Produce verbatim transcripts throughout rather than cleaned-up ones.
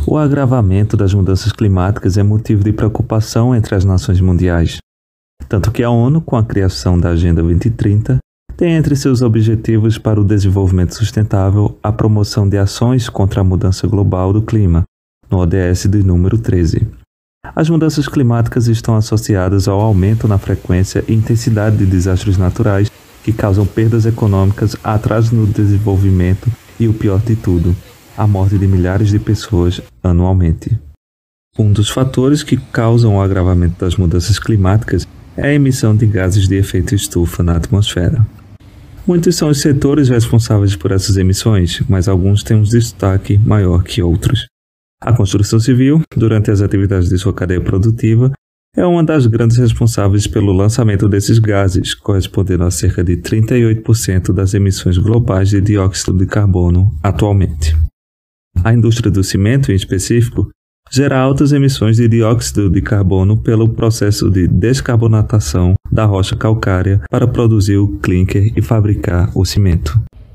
O agravamento das mudanças climáticas é motivo de preocupação entre as nações mundiais, tanto que a ONU, com a criação da Agenda vinte trinta, tem entre seus objetivos para o desenvolvimento sustentável a promoção de ações contra a mudança global do clima, no O D S de número treze. As mudanças climáticas estão associadas ao aumento na frequência e intensidade de desastres naturais que causam perdas econômicas, atraso no desenvolvimento e, o pior de tudo, a morte de milhares de pessoas anualmente. Um dos fatores que causam o agravamento das mudanças climáticas é a emissão de gases de efeito estufa na atmosfera. Muitos são os setores responsáveis por essas emissões, mas alguns têm um destaque maior que outros. A construção civil, durante as atividades de sua cadeia produtiva, é uma das grandes responsáveis pelo lançamento desses gases, correspondendo a cerca de trinta e oito por cento das emissões globais de dióxido de carbono atualmente. A indústria do cimento, em específico, gera altas emissões de dióxido de carbono pelo processo de descarbonatação da rocha calcária para produzir o clinker e fabricar o cimento.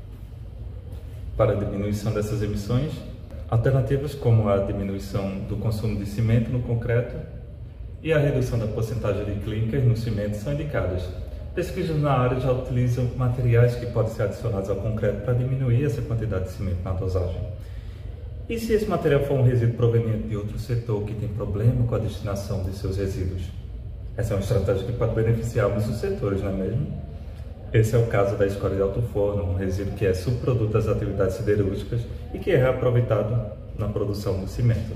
Para a diminuição dessas emissões, alternativas como a diminuição do consumo de cimento no concreto e a redução da porcentagem de clinker no cimento são indicadas. Pesquisas na área já utilizam materiais que podem ser adicionados ao concreto para diminuir essa quantidade de cimento na dosagem. E se esse material for um resíduo proveniente de outro setor que tem problema com a destinação de seus resíduos? Essa é uma estratégia que pode beneficiar ambos os setores, não é mesmo? Esse é o caso da escória de alto forno, um resíduo que é subproduto das atividades siderúrgicas e que é reaproveitado na produção do cimento.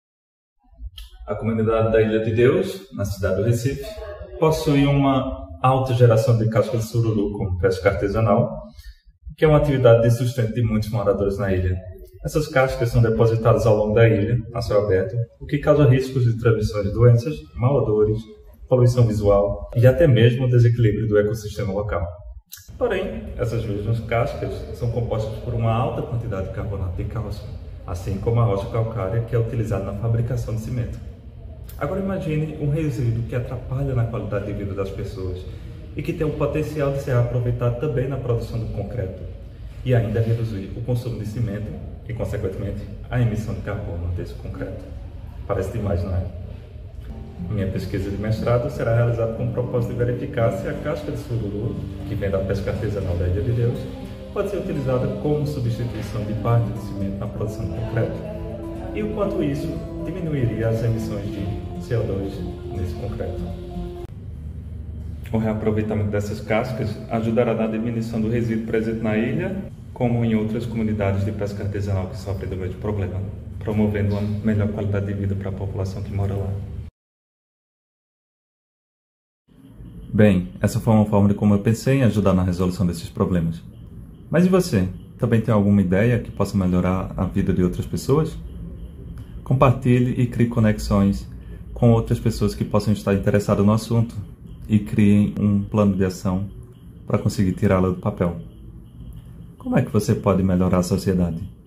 A comunidade da Ilha de Deus, na cidade do Recife, possui uma alta geração de casca de sururu como pesca artesanal, que é uma atividade de sustento de muitos moradores na ilha. Essas cascas são depositadas ao longo da ilha, a céu aberto, o que causa riscos de transmissão de doenças, mau odores, poluição visual e até mesmo o desequilíbrio do ecossistema local. Porém, essas mesmas cascas são compostas por uma alta quantidade de carbonato de cálcio, assim como a rocha calcária que é utilizada na fabricação de cimento. Agora imagine um resíduo que atrapalha na qualidade de vida das pessoas e que tem o potencial de ser aproveitado também na produção do concreto e ainda reduzir o consumo de cimento e, consequentemente, a emissão de carbono desse concreto. Parece demais, não é? Minha pesquisa de mestrado será realizada com o propósito de verificar se a casca de sururu, que vem da pesca artesanal da Ilha de Deus, pode ser utilizada como substituição de parte de cimento na produção de concreto e o quanto isso diminuiria as emissões de C O dois nesse concreto. O reaproveitamento dessas cascas ajudará na diminuição do resíduo presente na ilha, como em outras comunidades de pesca artesanal que sofrem do mesmo problema, promovendo uma melhor qualidade de vida para a população que mora lá. Bem, essa foi uma forma de como eu pensei em ajudar na resolução desses problemas. Mas e você? Também tem alguma ideia que possa melhorar a vida de outras pessoas? Compartilhe e crie conexões com outras pessoas que possam estar interessadas no assunto e criem um plano de ação para conseguir tirá-la do papel. Como é que você pode melhorar a sociedade?